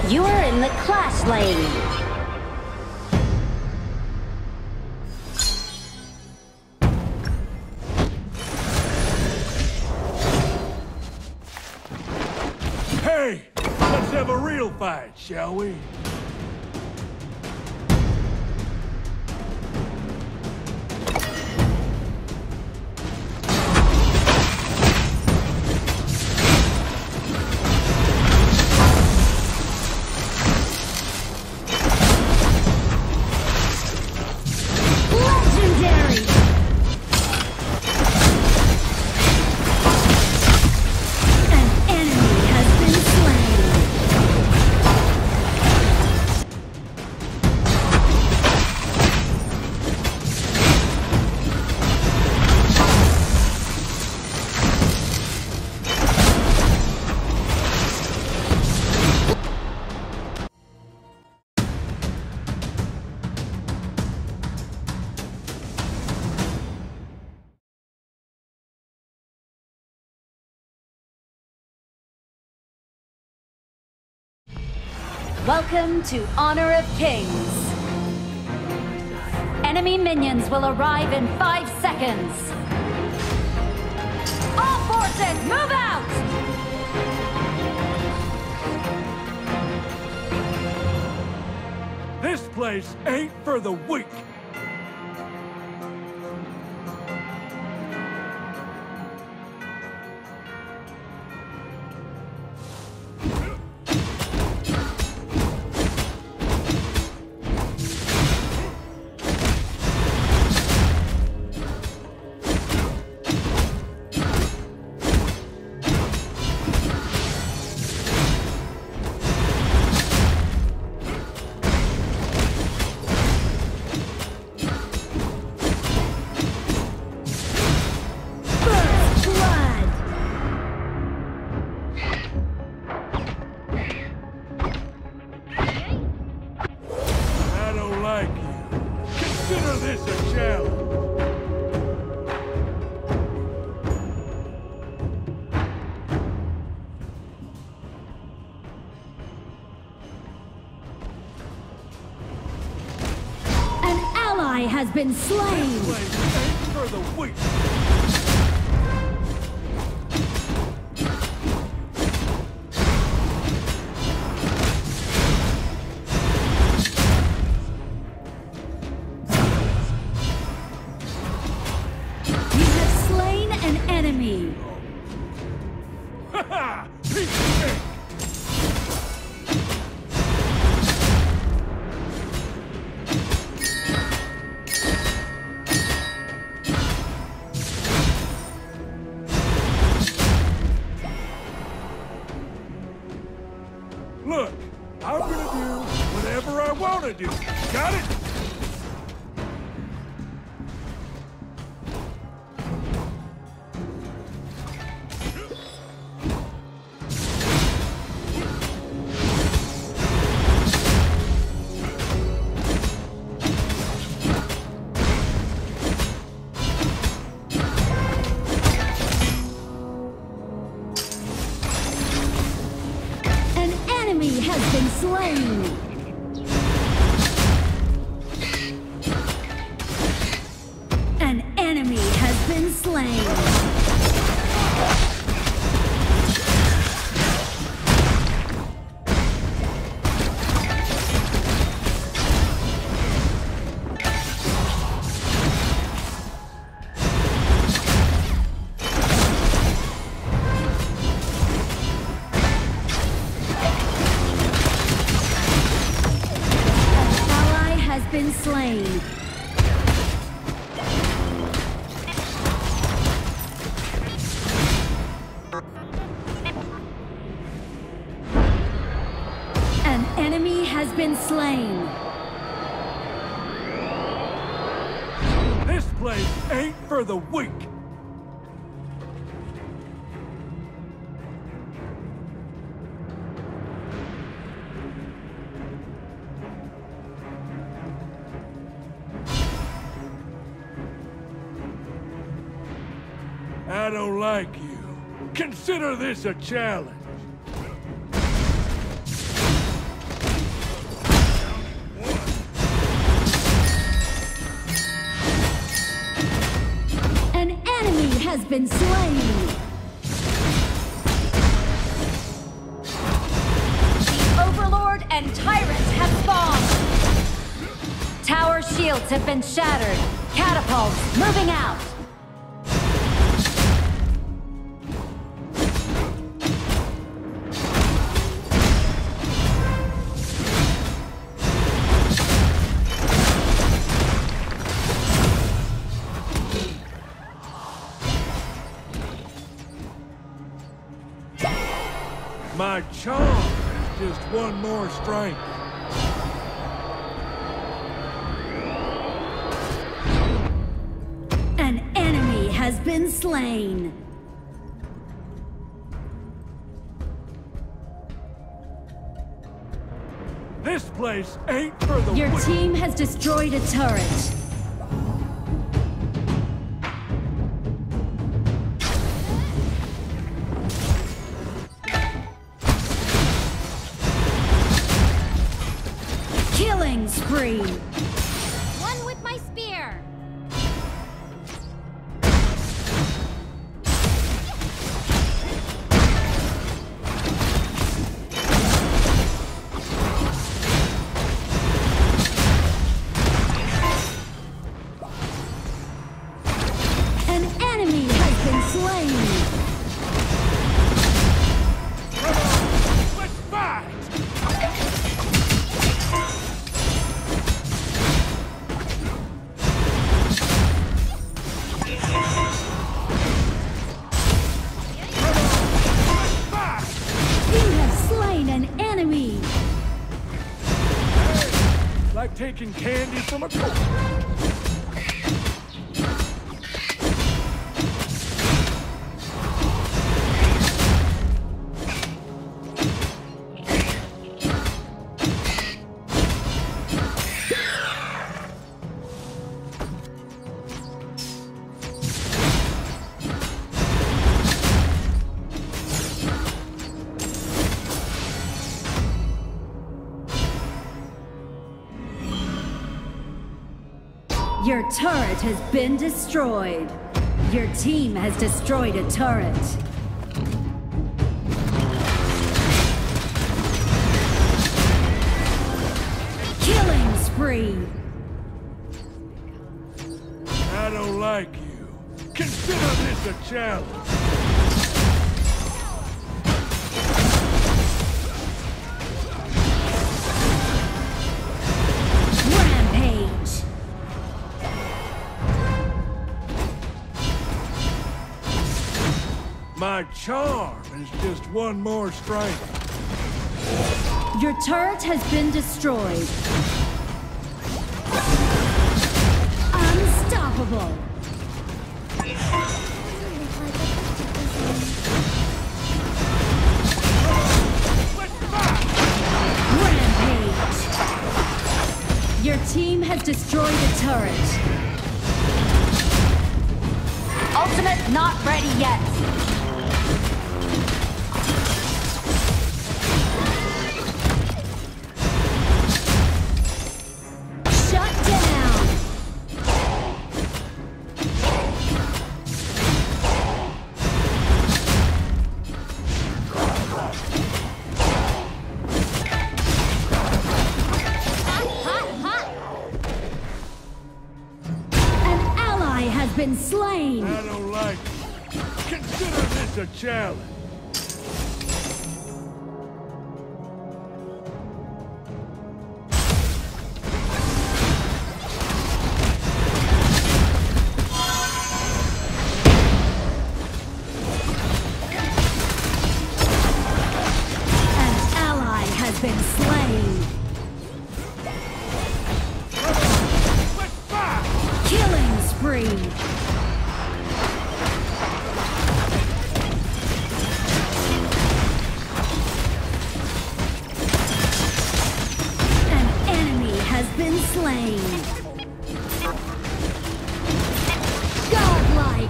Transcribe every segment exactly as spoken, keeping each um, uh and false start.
You're in the clash lane. Hey, let's have a real fight, shall we? Welcome to Honor of Kings. Enemy minions will arrive in five seconds. All forces, move out! This place ain't for the weak. Consider this a challenge. An ally has been slain. This place ain't for the weak. Look, I'm gonna do whatever I wanna do. Got it? Has been slain. An enemy has been slain. Been slain. An enemy has been slain. This place ain't for the weak. I don't like you. Consider this a challenge. been slain. The Overlord and Tyrant have spawned. Tower shields have been shattered. Catapults moving out. My charm is just one more strength. An enemy has been slain. This place ain't for the Your weak. team has destroyed a turret. Killing spree. One with my spear. An enemy has been slain. Let's fight! You have slain an enemy. Hey, like taking candy from a corn. Your turret has been destroyed. Your team has destroyed a turret. Killing spree. I don't like you. Consider this a challenge. Rampage. My charm is just one more strength. Your turret has been destroyed. Unstoppable. Rampage. Your team has destroyed a turret. Ultimate not ready yet. Shut down. An ally has been slain. I don't like it. Consider this a challenge. An ally has been slain. Let's fight! Killing spree. An enemy has been slain. Godlike.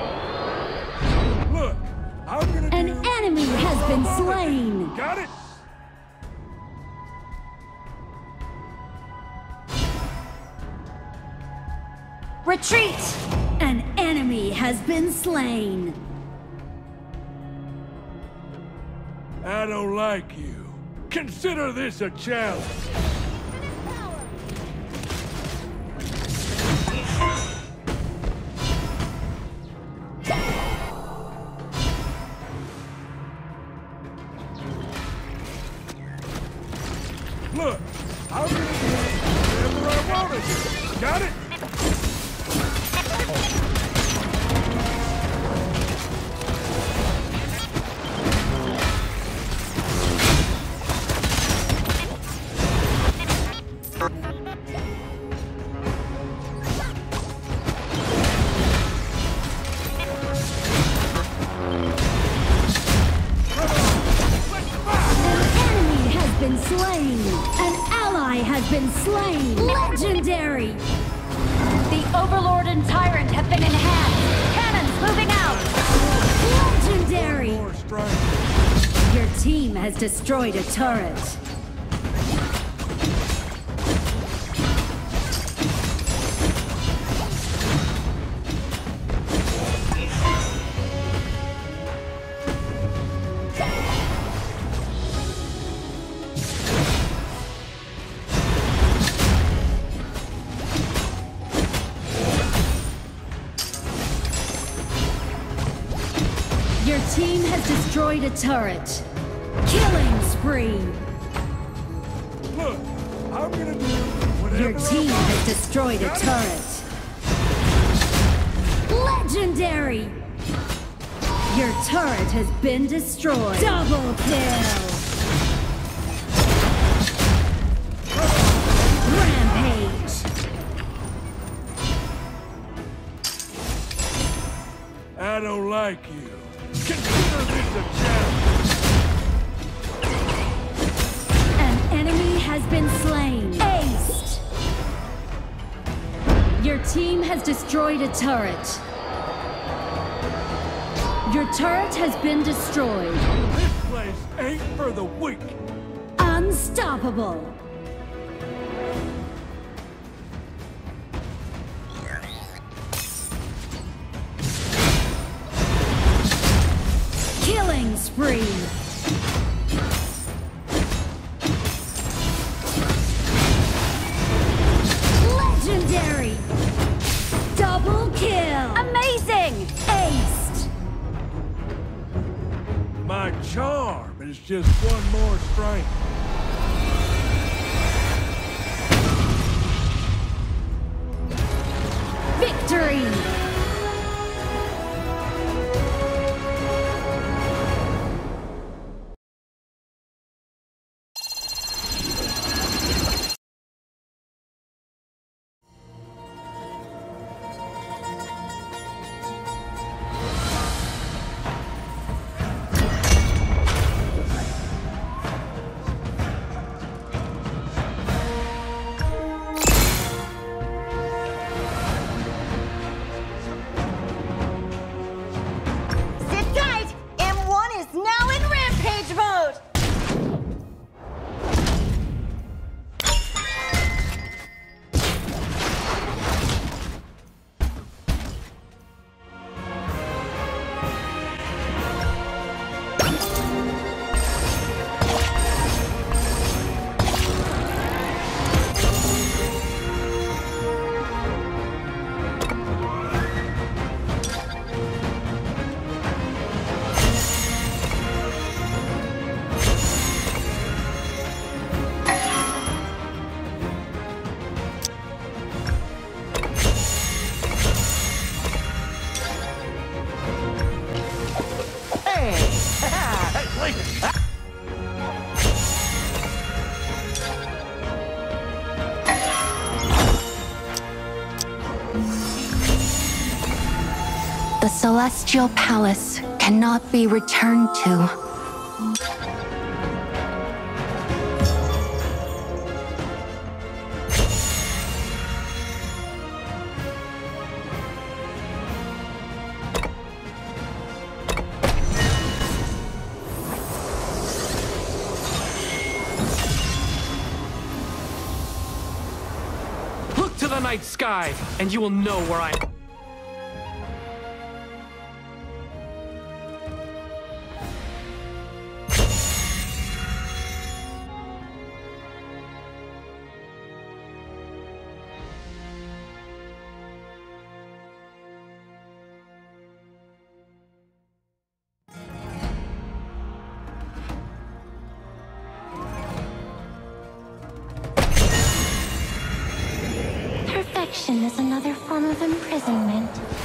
Look, I'm gonna An do enemy has what been I wanna do. slain. Got it? Retreat! An enemy has been slain. I don't like you. Consider this a challenge. Look, I'm gonna do whatever I want to do. Got it? Been slain! An ally has been slain! Legendary! The Overlord and Tyrant have been enhanced! Cannons moving out! Legendary! More strike. Your team has destroyed a turret. Your team has destroyed a turret. Killing spree. Look, I'm gonna do whatever Your team I want. has destroyed a turret. Legendary! Your turret has been destroyed. Double kill! Rampage! I don't like you. Consider this a challenge. An enemy has been slain. Aced! Your team has destroyed a turret. Your turret has been destroyed. This place ain't for the weak. Unstoppable! Killing spree! Legendary! Double kill! Amazing! Aced! My charm is just one more strength. Victory! Sit tight! M one is now in rampage mode! The Celestial Palace cannot be returned to. Look to the the night sky, and you will know where I am. Perfection is another form of imprisonment.